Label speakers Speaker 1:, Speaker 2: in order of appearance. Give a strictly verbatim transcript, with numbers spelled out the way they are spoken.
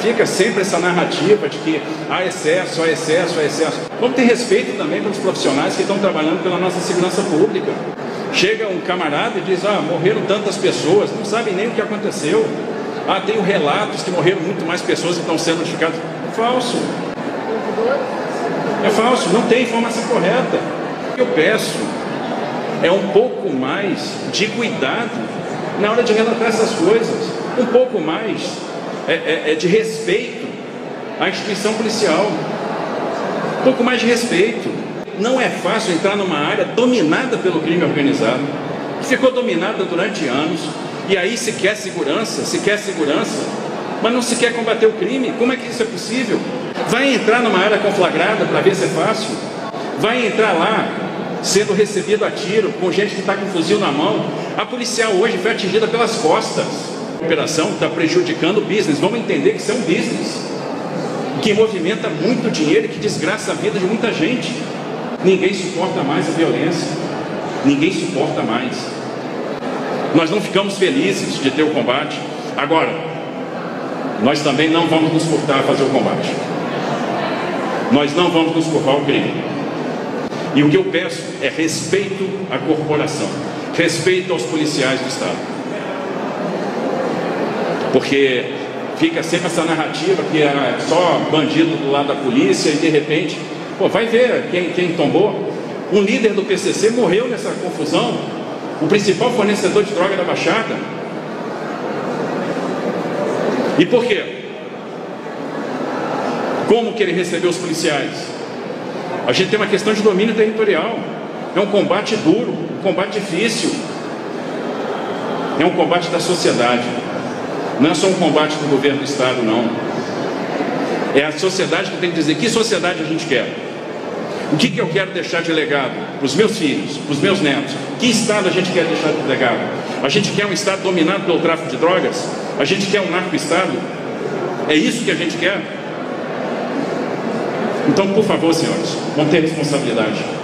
Speaker 1: fica sempre essa narrativa de que há excesso, há excesso, há excesso. Vamos ter respeito também pelos profissionais que estão trabalhando pela nossa segurança pública. Chega um camarada e diz, ah, morreram tantas pessoas, não sabem nem o que aconteceu. Ah, tenho relatos que morreram muito mais pessoas e estão sendo notificadas. É falso. É falso, não tem informação correta. O que eu peço é um pouco mais de cuidado na hora de relatar essas coisas. Um pouco mais é, é, é de respeito à instituição policial. Um pouco mais de respeito. Não é fácil entrar numa área dominada pelo crime organizado, que ficou dominada durante anos, e aí se quer segurança, se quer segurança, mas não se quer combater o crime. Como é que isso é possível? Vai entrar numa área conflagrada para ver se é fácil? Vai entrar lá sendo recebido a tiro, com gente que está com fuzil na mão. A policial hoje foi atingida pelas costas. A operação está prejudicando o business. Vamos entender que isso é um business que movimenta muito dinheiro e que desgraça a vida de muita gente. Ninguém suporta mais a violência. Ninguém suporta mais. Nós não ficamos felizes de ter o combate. Agora, nós também não vamos nos furtar a fazer o combate. Nós não vamos nos curvar ao crime. E o que eu peço é respeito à corporação, respeito aos policiais do Estado. Porque fica sempre essa narrativa que é só bandido do lado da polícia e de repente, pô, vai ver quem, quem tombou. Um líder do P C C morreu nessa confusão, o principal fornecedor de droga da Baixada. E por quê? Como que ele recebeu os policiais? A gente tem uma questão de domínio territorial. É um combate duro, um combate difícil. É um combate da sociedade. Não é só um combate do governo do Estado, não. É a sociedade que tem que dizer que sociedade a gente quer. O que, que eu quero deixar de legado para os meus filhos, para os meus netos? Que Estado a gente quer deixar de legado? A gente quer um Estado dominado pelo tráfico de drogas? A gente quer um narco-Estado? É isso que a gente quer? Então, por favor, senhores, vamos ter responsabilidade.